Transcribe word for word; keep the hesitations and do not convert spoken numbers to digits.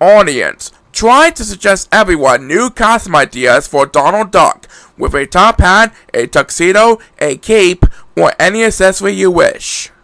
Audience, try to suggest everyone new costume ideas for Donald Duck with a top hat, a tuxedo, a cape, or any accessory you wish.